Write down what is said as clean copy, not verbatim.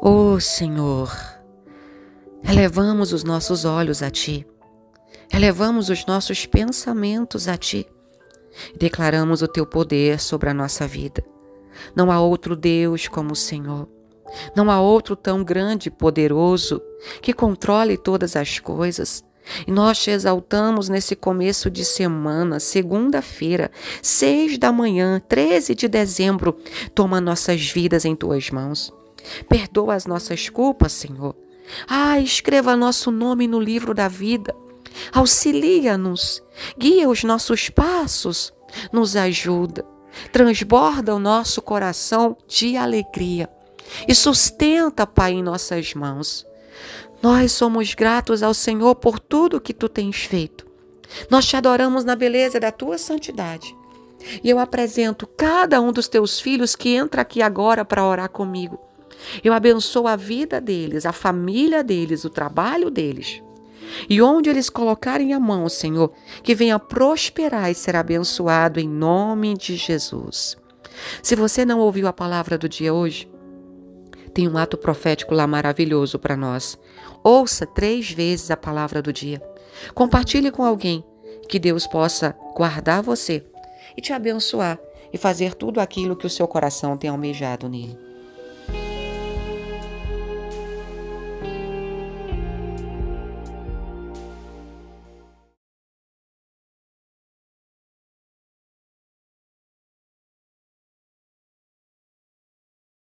Ó Senhor, elevamos os nossos olhos a Ti, elevamos os nossos pensamentos a Ti e declaramos o Teu poder sobre a nossa vida. Não há outro Deus como o Senhor. Não há outro tão grande e poderoso que controle todas as coisas. E nós te exaltamos nesse começo de semana, segunda-feira, 6 da manhã, 13 de dezembro. Toma nossas vidas em Tuas mãos. Perdoa as nossas culpas, Senhor. Escreva nosso nome no livro da vida. Auxilia-nos, guia os nossos passos, nos ajuda. Transborda o nosso coração de alegria e sustenta, Pai, em nossas mãos. Nós somos gratos ao Senhor por tudo que Tu tens feito. Nós te adoramos na beleza da Tua santidade. E eu apresento cada um dos Teus filhos que entra aqui agora para orar comigo. Eu abençoo a vida deles, a família deles, o trabalho deles. E onde eles colocarem a mão, Senhor, que venha prosperar e ser abençoado em nome de Jesus. Se você não ouviu a palavra do dia hoje, tem um ato profético lá maravilhoso para nós. Ouça 3 vezes a palavra do dia. Compartilhe com alguém, que Deus possa guardar você e te abençoar e fazer tudo aquilo que o seu coração tem almejado nele.